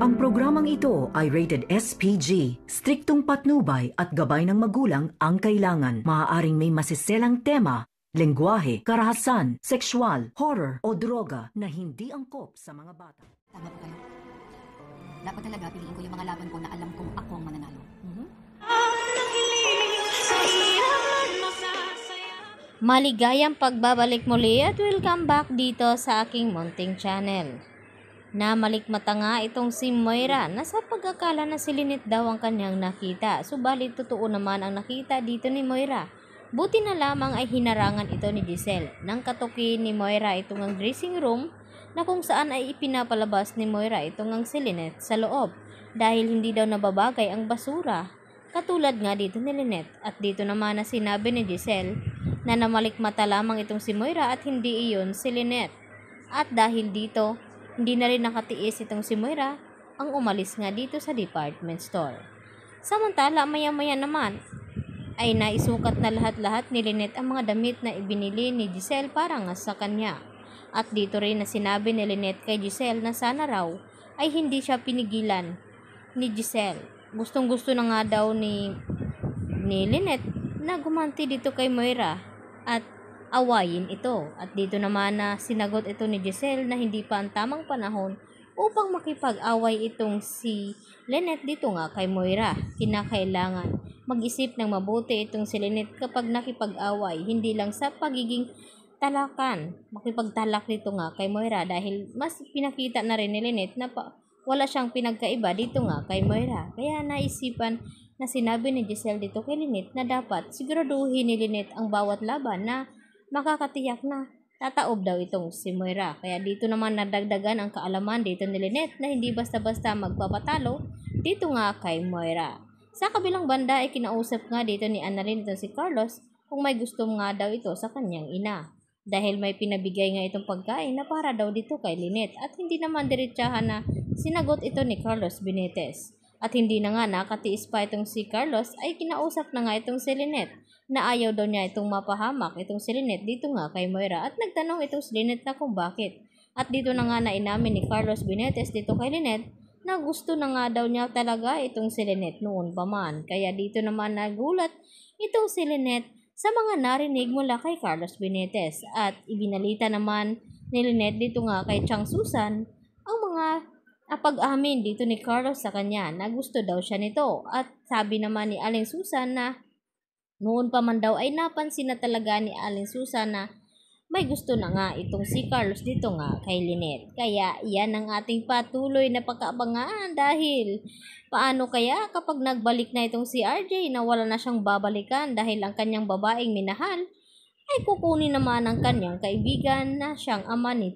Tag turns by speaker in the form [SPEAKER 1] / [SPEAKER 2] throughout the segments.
[SPEAKER 1] Ang programang ito ay rated SPG. Striktong patnubay at gabay ng magulang ang kailangan. Maaaring may masiselang tema, lengguwahe, karahasan, sexual, horror o droga na hindi angkop sa mga bata.
[SPEAKER 2] Tama po kayo. Dapat talaga piliin ko yung mga laban ko na alam kong ako ang mananalo.
[SPEAKER 3] Maligayang pagbabalik muli at welcome back dito sa aking munting channel. Na malikmata nga itong si Moira na sa pagkakala na si Lyneth daw ang kanyang nakita. Subalit totoo naman ang nakita dito ni Moira. Buti na lamang ay hinarangan ito ni Giselle. Nang katukin ni Moira itong ang dressing room na kung saan ay ipinapalabas ni Moira itong ang si Lyneth sa loob dahil hindi daw nababagay ang basura. Katulad nga dito ni Lyneth at dito naman na sinabi ni Giselle na namalikmata lamang itong si Moira at hindi iyon si Lyneth. At dahil dito, hindi na rin nakatiis itong si Moira ang umalis nga dito sa department store. Samantala maya-maya naman ay naisukat na lahat-lahat ni Lyneth ang mga damit na ibinili ni Giselle para nga sa kanya. At dito rin na sinabi ni Lyneth kay Giselle na sana raw ay hindi siya pinigilan ni Giselle. Gustong-gusto na nga daw ni Lyneth na gumanti dito kay Moira at awayin ito. At dito naman na sinagot ito ni Giselle na hindi pa ang tamang panahon upang makipag-away itong si Lyneth dito nga kay Moira. Kinakailangan mag-isip ng mabuti itong si Lyneth kapag nakipag-away, hindi lang sa pagiging talakan, makipagtalak dito nga kay Moira dahil mas pinakita na rin ni Lyneth na wala siyang pinagkaiba dito nga kay Moira. Kaya naisipan na sinabi ni Giselle dito kay Lyneth na dapat siguraduhin ni Lyneth ang bawat laban na makakatiyak na tataob daw itong si Moira. Kaya dito naman nadagdagan ang kaalaman dito ni Lyneth na hindi basta-basta magpapatalo dito nga kay Moira. Sa kabilang banda ay kinausap nga dito ni Annalyn itong si Carlos kung may gusto nga daw ito sa kanyang ina. Dahil may pinabigay nga itong pagkain na para daw dito kay Lyneth at hindi naman diretsahan na sinagot ito ni Carlos Benitez. At hindi na nga nakatiis pa itong si Carlos ay kinausap na nga itong si Lyneth na ayaw daw niya itong mapahamak itong si Lyneth dito nga kay Moira at nagtanong itong si Lyneth na kung bakit. At dito na nga nainamin ni Carlos Benitez dito kay Lyneth na gusto na nga daw niya talaga itong si Lyneth noon pa man. Kaya dito naman nagulat itong si Lyneth sa mga narinig mula kay Carlos Benitez at ibinalita naman ni Lyneth dito nga kay Chang Susan ang mga pag-amin dito ni Carlos sa kanya na gusto daw siya nito. At sabi naman ni Aling Susan na noon pa man daw ay napansin na talaga ni Aling Susan na may gusto na nga itong si Carlos dito nga kay Lyneth. Kaya yan ang ating patuloy na pagkaabangan dahil paano kaya kapag nagbalik na itong si RJ na wala na siyang babalikan dahil ang kanyang babaeng minahal ay kukunin naman ang kanyang kaibigan na siyang ama ni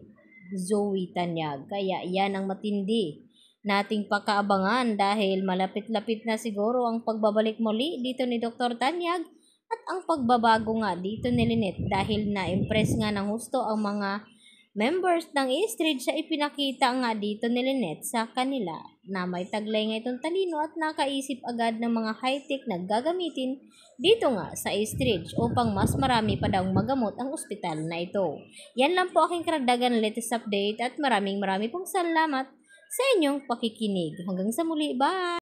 [SPEAKER 3] Zoe Tanyag. Kaya yan ang matindi nating pakaabangan dahil malapit-lapit na siguro ang pagbabalik muli dito ni Dr. Tanyag at ang pagbabago nga dito ni Lyneth dahil na-impress nga ng husto ang mga members ng Eastridge sa ipinakita nga dito ni Lyneth sa kanila na may taglay nga itong talino at nakaisip agad ng mga high-tech na gagamitin dito nga sa Eastridge upang mas marami pa daw magamot ang ospital na ito. Yan lang po aking karagdagan latest update at maraming pong salamat sa inyong pakikinig. Hanggang sa muli, bye!